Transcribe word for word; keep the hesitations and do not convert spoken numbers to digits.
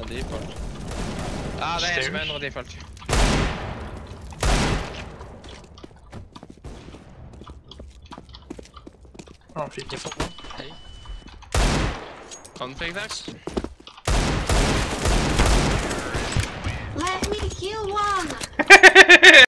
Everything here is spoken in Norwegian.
endrer default. Ah, det er en som endrer default. Han fikk Jeg får den. Hei. Config dags.